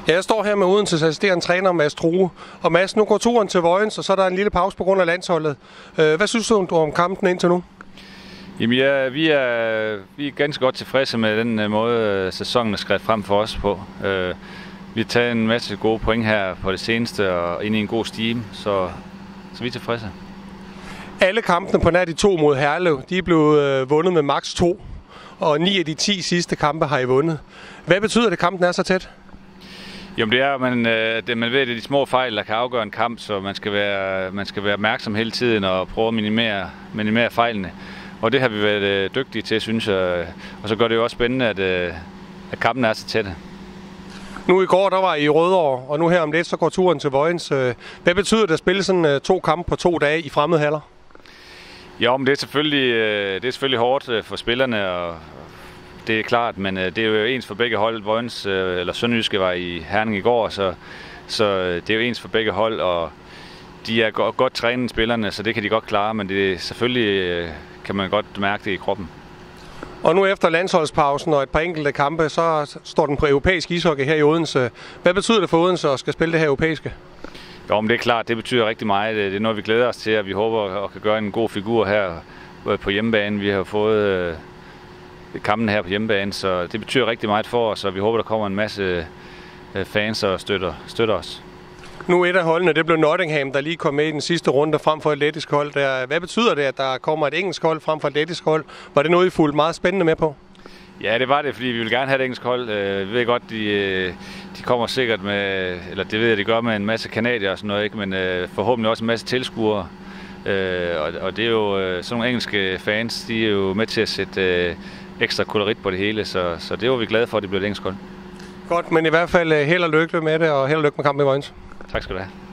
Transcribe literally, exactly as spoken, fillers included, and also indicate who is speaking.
Speaker 1: Ja, jeg står her med Odenses assisterende træner Mads True. Og Mads, nu går turen til Vojens, og så er der en lille pause på grund af landsholdet. Hvad synes du om kampen indtil nu?
Speaker 2: Jamen ja, vi er, vi er ganske godt tilfredse med den måde, sæsonen er skrevet frem for os på. Vi har taget en masse gode point her på det seneste og ind i en god stime, så, så vi er tilfredse.
Speaker 1: Alle kampene på nær de to mod Herlev, de er blevet vundet med maks to. Og ni af de ti sidste kampe har I vundet. Hvad betyder det, at kampen er så tæt?
Speaker 2: Jamen det er, man, det, man ved, det er de små fejl, der kan afgøre en kamp, så man skal være, man skal være opmærksom hele tiden og prøve at minimere, minimere fejlene. Og det har vi været dygtige til, synes jeg. Og så gør det jo også spændende, at, at kampen er så tætte.
Speaker 1: Nu i går, der var I i Rødovre, og nu her om lidt, så går turen til Vojens. Hvad betyder det at spille sådan to kampe på to dage i fremmede haller?
Speaker 2: Jo, men det er selvfølgelig, det er selvfølgelig hårdt for spillerne, og det er klart, men det er jo ens for begge hold. Vojens eller Sønderjyske var i Herning i går, så, så det er jo ens for begge hold, og de er godt, godt trænet spillerne, så det kan de godt klare, men det er selvfølgelig kan man godt mærke det i kroppen.
Speaker 1: Og nu efter landsholdspausen og et par enkelte kampe, så står den på europæisk ishockey her i Odense. Hvad betyder det for Odense at skal spille det her europæiske?
Speaker 2: Jo, men det er klart, det betyder rigtig meget. Det er noget, vi glæder os til, og vi håber at kan gøre en god figur her på hjemmebane. Vi har fået kampen her på hjemmebane, så det betyder rigtig meget for os, og vi håber, der kommer en masse fans og støtter, støtter os.
Speaker 1: Nu et af holdene, det blev Nottingham, der lige kom med i den sidste runde frem for et lettisk hold. Der, hvad betyder det, at der kommer et engelsk hold frem for et lettisk hold? Var det noget, I fulgte meget spændende med på?
Speaker 2: Ja, det var det, fordi vi vil gerne have et engelsk hold. Vi ved godt, de, de kommer sikkert med, eller det ved jeg, de gør med en masse kanadier og sådan noget, ikke? Men forhåbentlig også en masse tilskuere. Og det er jo sådan nogle engelske fans, de er jo med til at sætte ekstra kolorit på det hele, så, så det var vi glade for, at det blev et engelsk hold.
Speaker 1: Godt, men i hvert fald held og lykke med det, og held og lykke med kampen i Vojens.
Speaker 2: Tak skal du have.